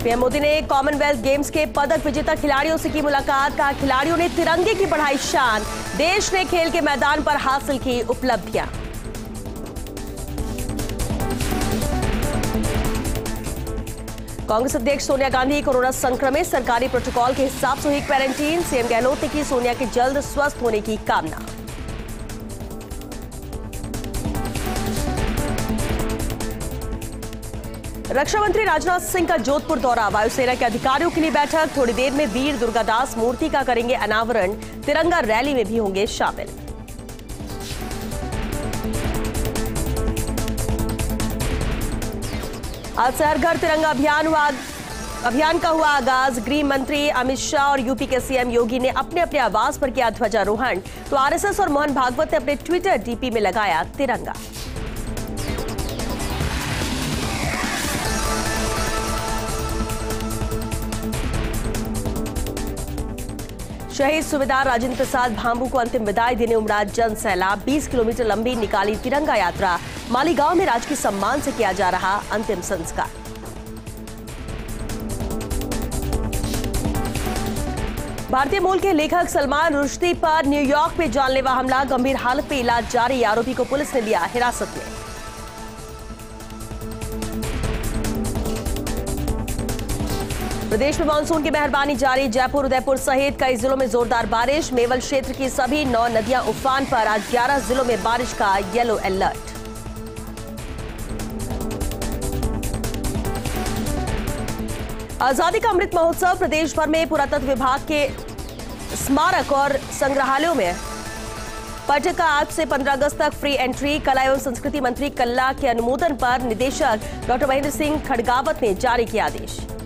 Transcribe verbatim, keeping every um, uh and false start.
PM Modi ने Commonwealth games के पदक विजेता खिलाड़ियों से की मुलाकात। कहा, खिलाड़ियों ने तिरंगे की बढ़ाई शान, देश ने खेल के मैदान पर हासिल की उपलब्धियां। कांग्रेस अध्यक्ष सोनिया गांधी कोरोना संक्रमित, सरकारी प्रोटोकॉल के हिसाब से हुई क्वारंटीन। सीएम गहलोत ने की सोनिया के जल्द स्वस्थ होने की कामना। रक्षा मंत्री राजनाथ सिंह का जोधपुर दौरा, वायुसेना के अधिकारियों के लिए बैठक। थोड़ी देर में वीर दुर्गादास मूर्ति का करेंगे अनावरण, तिरंगा रैली में भी होंगे शामिल। आज से हर घर तिरंगा अभियान हुआ अभियान का हुआ आगाज। गृह मंत्री अमित शाह और यूपी के सीएम योगी ने अपने अपने आवास पर किया ध्वजारोहण, तो आरएसएस और मोहन भागवत ने अपने ट्विटर डीपी में लगाया तिरंगा। शहीद सूबेदार राजेंद्र प्रसाद भांबू को अंतिम विदाई देने उमड़ा जन सैलाब। बीस किलोमीटर लंबी निकाली तिरंगा यात्रा। मालीगांव में राजकीय सम्मान से किया जा रहा अंतिम संस्कार। भारतीय मूल के लेखक सलमान रुश्दी पर न्यूयॉर्क में जानलेवा हमला, गंभीर हालत में इलाज जारी। आरोपी को पुलिस ने लिया हिरासत में। प्रदेश में मानसून की मेहरबानी जारी। जयपुर, उदयपुर सहित कई जिलों में जोरदार बारिश। मेवल क्षेत्र की सभी नौ नदियां उफान पर। आज ग्यारह जिलों में बारिश का येलो अलर्ट। आजादी का अमृत महोत्सव, प्रदेश भर में पुरातत्व विभाग के स्मारक और संग्रहालयों में पर्यटक का आज से पंद्रह अगस्त तक फ्री एंट्री। कला एवं संस्कृति मंत्री कल्ला के अनुमोदन पर निदेशक डॉक्टर महेंद्र सिंह खड़गावत ने जारी किया आदेश।